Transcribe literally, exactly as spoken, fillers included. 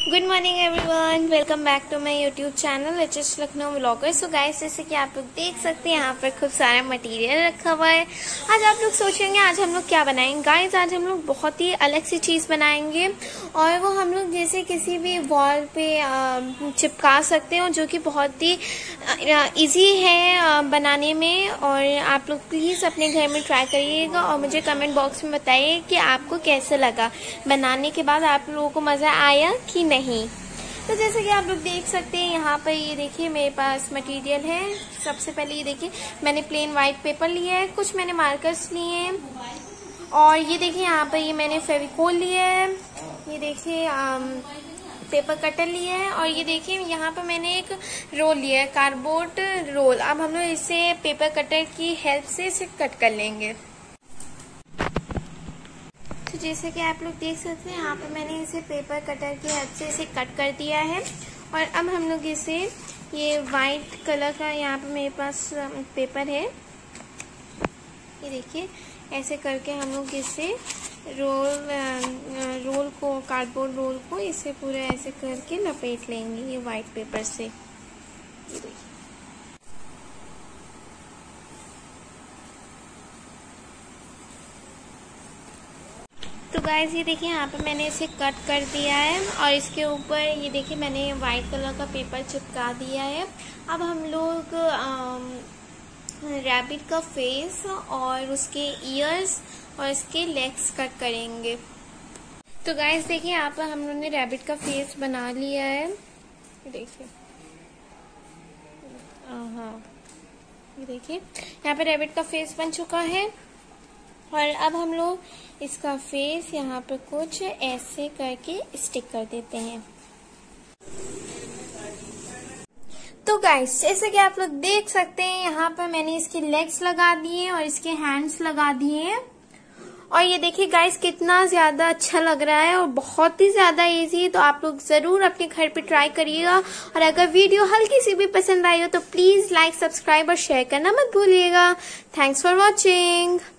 Good morning everyone, welcome back to my YouTube channel H S Lucknow vlogger. So guys, जैसे कि आप लोग देख सकते हैं यहाँ पर खूब सारा मटेरियल रखा हुआ है। आज आप लोग सोचेंगे आज हम लोग क्या बनाएंगे। गाइस, आज हम लोग बहुत ही अलग सी चीज़ बनाएंगे और वो हम लोग जैसे किसी भी वॉल पे चिपका सकते हैं, जो कि बहुत ही ईजी है बनाने में। और आप लोग प्लीज़ अपने घर में ट्राई करिएगा और मुझे कमेंट बॉक्स में बताइए कि आपको कैसे लगा बनाने के बाद, आप लोगों को मज़ा आया कि नहीं। तो जैसे कि आप लोग देख सकते हैं यहाँ पर, ये देखिए मेरे पास मटेरियल है। सबसे पहले ये देखिए मैंने प्लेन वाइट पेपर लिया है, कुछ मैंने मार्कर्स लिए हैं, और ये देखिए यहाँ पर ये मैंने फेविकोल लिया है, ये देखिए पेपर कटर लिया है, और ये देखिए यहाँ पर मैंने एक रोल लिया है, कार्डबोर्ड रोल। अब हम लोग इसे पेपर कटर की हेल्प से इसे कट कर लेंगे। तो जैसे कि आप लोग देख सकते हैं यहाँ पर मैंने इसे पेपर कटर की हेल्प से इसे कट कर दिया है। और अब हम लोग इसे, ये वाइट कलर का यहाँ पर मेरे पास पेपर है, ये देखिए ऐसे करके हम लोग इसे रोल रोल को कार्डबोर्ड रोल को इसे पूरा ऐसे करके लपेट लेंगे ये वाइट पेपर से। ये देखिए तो गाइस, ये देखिए यहाँ पे मैंने इसे कट कर दिया है और इसके ऊपर ये देखिए मैंने वाइट कलर का पेपर चिपका दिया है। अब हम लोग रैबिट का फेस और उसके ईयर्स और इसके लेग्स कट करेंगे। तो गाइस देखिए यहाँ पर हम लोगों ने रैबिट का फेस बना लिया है, देखिए हाँ ये देखिए यहाँ पे रैबिट का फेस बन चुका है। और अब हम लोग इसका फेस यहाँ पे कुछ ऐसे करके स्टिक कर देते हैं। तो गाइस, जैसे कि आप लोग देख सकते हैं यहाँ पर मैंने इसके लेग्स लगा दिए और इसके हैंड्स लगा दिए हैं। और ये देखिए गाइस कितना ज्यादा अच्छा लग रहा है और बहुत ही ज्यादा इजी। तो आप लोग जरूर अपने घर पे ट्राई करिएगा। और अगर वीडियो हल्की सी भी पसंद आई हो तो प्लीज लाइक, सब्सक्राइब और शेयर करना मत भूलिएगा। Thanks for watching.